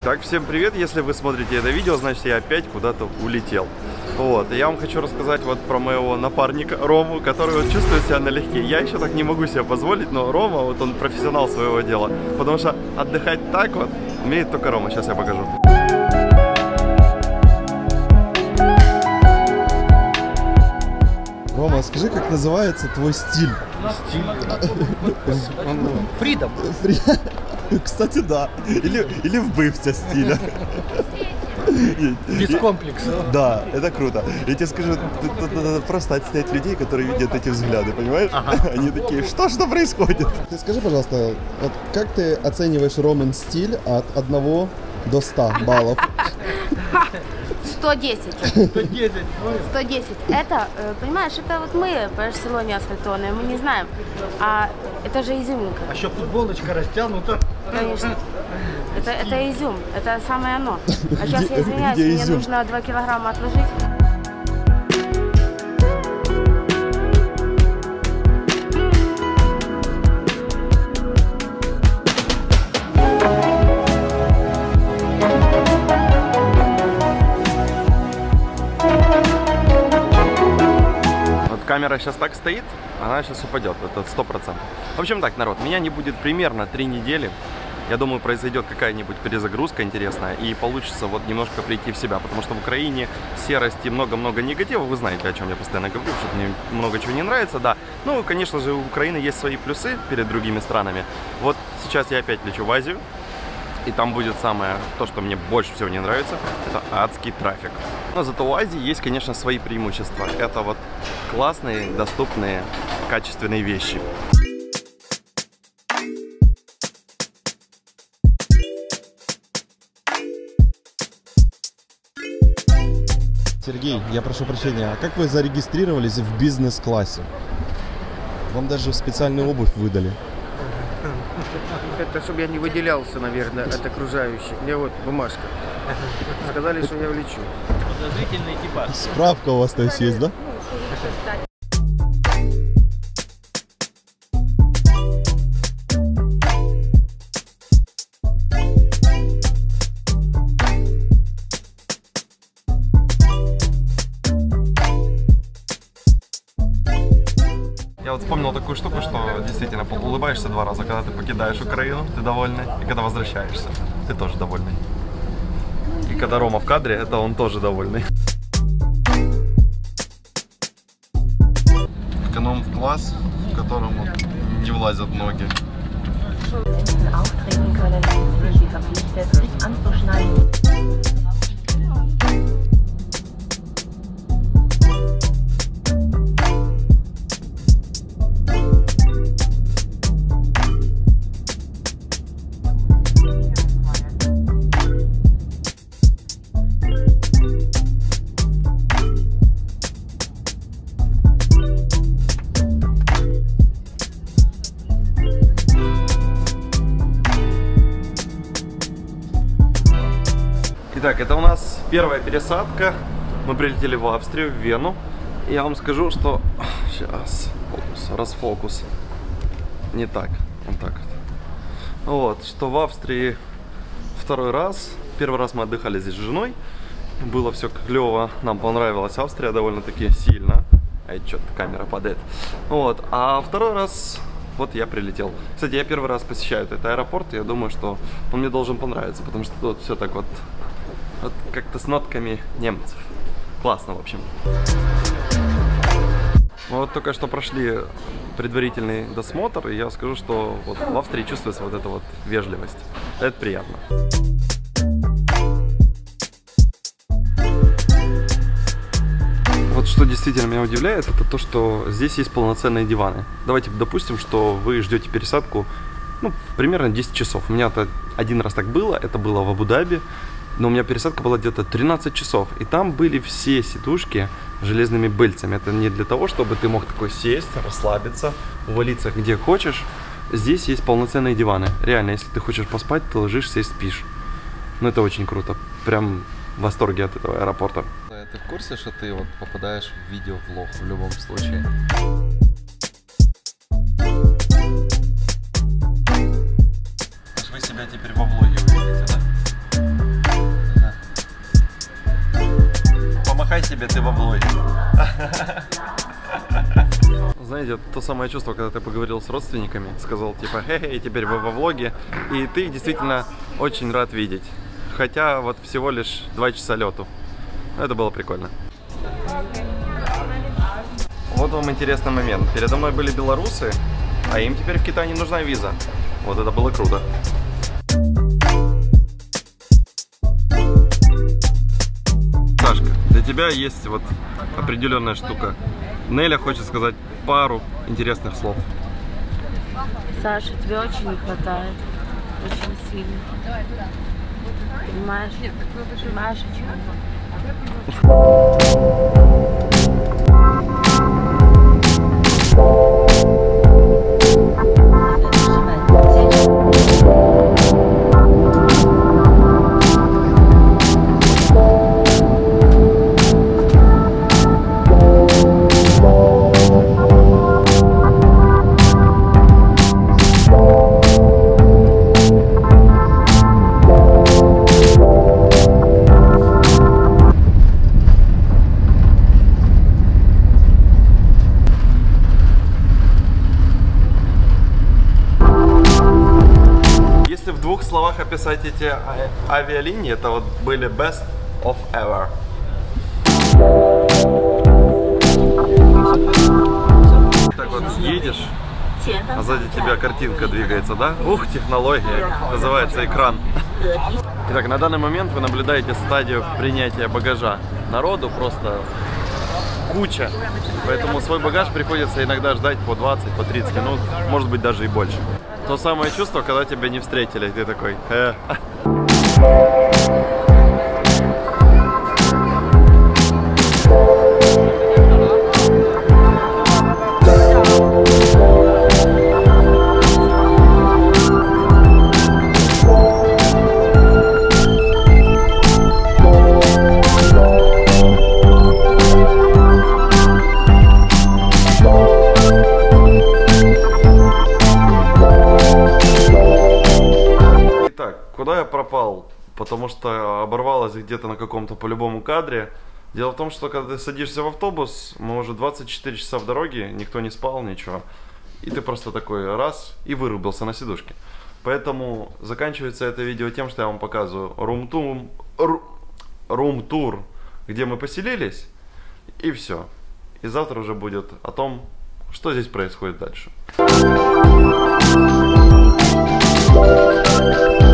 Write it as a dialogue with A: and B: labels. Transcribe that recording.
A: Так, всем привет, если вы смотрите это видео, значит я опять куда-то улетел. Вот, и я вам хочу рассказать вот про моего напарника Рому, который вот чувствует себя налегке. Я еще так не могу себе позволить, но Рома, вот он профессионал своего дела. Потому что отдыхать так вот умеет только Рома, сейчас я покажу.
B: Рома, скажи, как называется твой стиль?
A: Стиль?
C: Фридом.
B: Кстати, да. Или вбивця стиля.
C: Без комплекса.
B: Да, это круто. Я тебе скажу, надо просто отснять людей, которые видят эти взгляды, понимаешь? Ага. Они такие, что происходит? Ты скажи, пожалуйста, вот как ты оцениваешь Ромин стиль от 1 до 100 баллов?
D: 110.
C: 110.
D: 110. Это, понимаешь, это вот мы по Барселоне асфальтованные, мы не знаем. А это же изюминка.
C: А еще футболочка растянута.
D: Конечно. Это изюм. Это самое оно. А сейчас я извиняюсь,
B: Где
D: мне
B: изюм?
D: нужно 2 килограмма отложить.
A: Камера сейчас так стоит, она сейчас упадет, это 100%. В общем так, народ, меня не будет примерно 3 недели. Я думаю, произойдет какая-нибудь перезагрузка интересная и получится вот немножко прийти в себя, потому что в Украине серость и много-много негатива, вы знаете, о чем я постоянно говорю, что мне много чего не нравится, да. Ну, конечно же, у Украины есть свои плюсы перед другими странами. Вот сейчас я опять лечу в Азию. И там будет самое, то, что мне больше всего не нравится, это адский трафик. Но зато у Азии есть, конечно, свои преимущества. Это вот классные, доступные, качественные вещи.
B: Сергей, я прошу прощения, а как вы зарегистрировались в бизнес-классе? Вам даже специальную обувь выдали.
E: Это чтобы я не выделялся, наверное, от окружающих. Мне вот бумажка. Сказали, что я улечу.
C: Подозрительный типаж.
B: Справка у вас то есть, да?
A: Я вот вспомнил такую штуку, что действительно улыбаешься 2 раза, когда ты покидаешь Украину, ты довольный, и когда возвращаешься, ты тоже довольный. И когда Рома в кадре, это он тоже довольный. Эконом-класс, в котором вот не влазят ноги. Итак, это у нас первая пересадка. Мы прилетели в Австрию, в Вену. И я вам скажу, что... Сейчас, фокус, расфокус. Не так, вот так вот. Вот, что в Австрии 2-й раз. 1-й раз мы отдыхали здесь с женой. Было все клево, нам понравилась Австрия довольно-таки сильно. Ай, что-то камера падает. Вот, а 2-й раз... Вот я прилетел. Кстати, я 1-й раз посещаю этот аэропорт. И я думаю, что он мне должен понравиться, потому что тут все так вот как-то с нотками немцев. Классно, в общем. Мы вот только что прошли предварительный досмотр, и я скажу, что вот в Австрии чувствуется вот эта вот вежливость. Это приятно. Вот что действительно меня удивляет, это то, что здесь есть полноценные диваны. Давайте допустим, что вы ждете пересадку, ну, примерно 10 часов. У меня это 1 раз так было, это было в Абу-Даби. Но у меня пересадка была где-то 13 часов. И там были все сидушки железными бельцами. Это не для того, чтобы ты мог такой сесть, расслабиться, увалиться где хочешь. Здесь есть полноценные диваны. Реально, если ты хочешь поспать, ты ложишься и спишь. Ну, это очень круто. Прям в восторге от этого аэропорта. Ты в курсе, что ты вот попадаешь в видеовлог в любом случае? Вы себя теперь во влоге увидите, да? тебе, ты во влоге. Знаете, то самое чувство, когда ты поговорил с родственниками, сказал типа, хе-хе, теперь вы во влоге, и ты действительно очень рад видеть. Хотя вот всего лишь 2 часа лету. Это было прикольно. Вот вам интересный момент. Передо мной были белорусы, а им теперь в Китай не нужна виза. Вот это было круто. Сашка, для тебя есть вот определенная штука. Неля хочет сказать пару интересных слов.
D: Саша, тебе очень не хватает. Очень сильно. Понимаешь? Понимаешь, о чем?
A: В 2 словах описать эти авиалинии, это вот были best of ever. Так вот едешь, а сзади тебя картинка двигается, да? Ух, технология, называется экран. Итак, на данный момент вы наблюдаете стадию принятия багажа. Народу просто куча, поэтому свой багаж приходится иногда ждать по 20, по 30 минут, может быть даже и больше. То самое чувство, когда тебя не встретили, ты такой, Куда я пропал? Потому что оборвалось где-то на каком-то по-любому кадре. Дело в том, что когда ты садишься в автобус, мы уже 24 часа в дороге, никто не спал, ничего. И ты просто такой раз и вырубился на сидушке. Поэтому заканчивается это видео тем, что я вам показываю рум-тур, где мы поселились, и все. И завтра уже будет о том, что здесь происходит дальше.